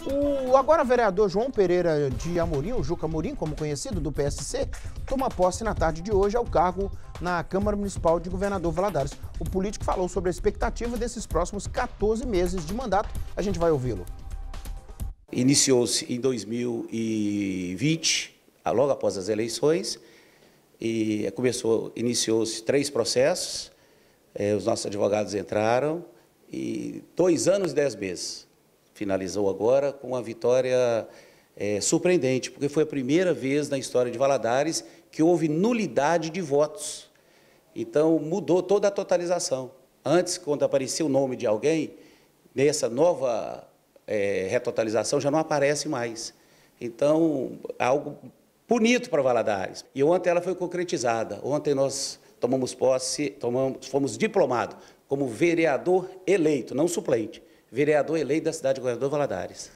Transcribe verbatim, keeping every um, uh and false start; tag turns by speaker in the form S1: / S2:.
S1: O agora vereador João Pereira de Amorim, o Juca Amorim, como conhecido, do P S C, toma posse na tarde de hoje ao cargo na Câmara Municipal de Governador Valadares. O político falou sobre a expectativa desses próximos quatorze meses de mandato. A gente vai ouvi-lo.
S2: Iniciou-se em dois mil e vinte, logo após as eleições, e começou, iniciou-se três processos, eh, os nossos advogados entraram, e dois anos e dez meses. Finalizou agora com uma vitória é, surpreendente, porque foi a primeira vez na história de Valadares que houve nulidade de votos. Então, mudou toda a totalização. Antes, quando aparecia o nome de alguém, nessa nova é, retotalização já não aparece mais. Então, algo bonito para Valadares. E ontem ela foi concretizada. Ontem nós tomamos posse, tomamos, fomos diplomados como vereador eleito, não suplente. Vereador eleito da cidade de Governador Valadares.